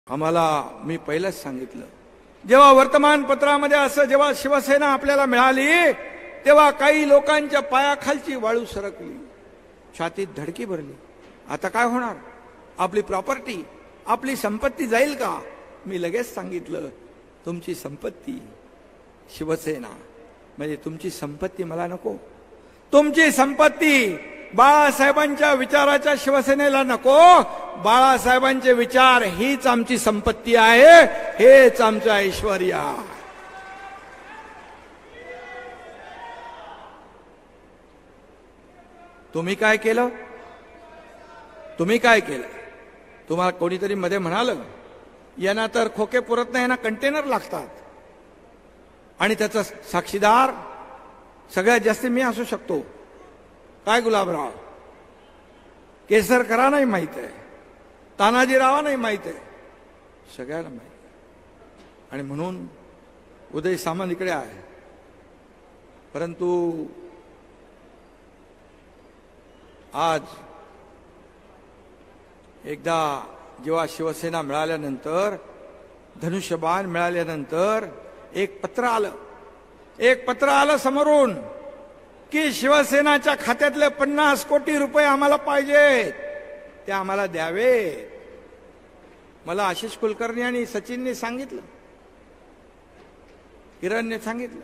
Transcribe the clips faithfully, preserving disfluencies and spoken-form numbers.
आम्हाला मी पहिलेच सांगितलं, जेव्हा वर्तमानपत्रामध्ये असं जेव्हा शिवसेना आपल्याला मिळाली तेव्हा काही लोकांच्या पायाखालची वाळू सरकली, छातीत धडकी भरली. आता काय होणार? आपली प्रॉपर्टी, आपली संपत्ती जाईल का? मी लगेच सांगितलं, तुमची संपत्ती शिवसेना म्हणजे तुमची संपत्ती मला नको. तुमची संपत्ती बाळासाहेबांच्या विचाराच्या शिवसेनेला नको. बाळासाहेबांचे विचार हीच आमची संपत्ती आहे, हेच आमचं ऐश्वर्य आहे. तुम्ही काय केलं? तुम्ही काय केलं? तुम्हाला कोणीतरी मध्ये म्हणालं, यांना तर खोके पुरत नाही, यांना कंटेनर लागतात. आणि त्याचा साक्षीदार सगळ्यात जास्त मी असू शकतो. काय गुलाबराव, केसरकरा नाही माहित आहे, तानाजीरावा नाही माहित आहे, सगळ्यांना माहित. आणि म्हणून उदय सामंत इकडे आहे. परंतु आज एकदा जेव्हा शिवसेना मिळाल्यानंतर, धनुष्यबाण मिळाल्यानंतर एक पत्र आलं, एक पत्र आलं समोरून की शिवसेनाच्या खात्यातले पन्नास कोटी रुपये आम्हाला पाहिजेत, ते आम्हाला द्यावे. मला आशिष कुलकर्णी आणि सचिनने सांगितलं, किरणने सांगितलं.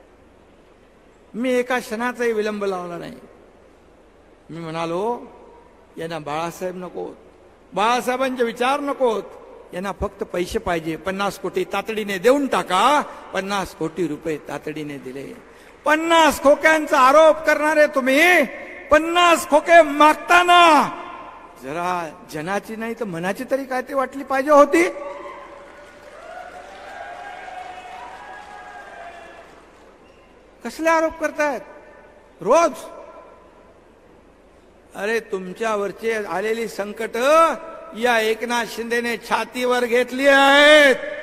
मी एका क्षणाचाही विलंब लावला नाही. मी म्हणालो, यांना बाळासाहेब नकोत, बाळासाहेबांचे विचार नकोत, यांना फक्त पैसे पाहिजे. पन्नास कोटी तातडीने देऊन टाका. पन्नास कोटी रुपये तातडीने दिले. पन्नास खोक्यांचा आरोप करणारे तुम्ही पन्नास खोके मागताना जरा जनाची नाही तर मनाची तरी काय ते वाटली पाहिजे होती. कसले आरोप करतायत रोज? अरे तुमच्यावरचे आलेली संकट या एकनाथ शिंदेने छातीवर घेतली आहेत.